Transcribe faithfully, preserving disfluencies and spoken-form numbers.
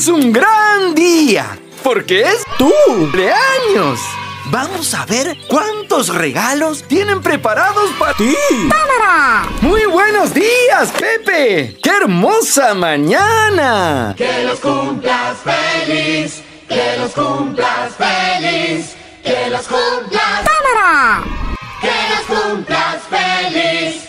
es un gran día, porque es tu cumpleaños. Vamos a ver cuántos regalos tienen preparados para ti. ¡Cámara! ¡Muy buenos días, Pepe! ¡Qué hermosa mañana! Que los cumplas feliz, que los cumplas feliz, que los cumplas. ¡Cámara! Que los cumplas feliz.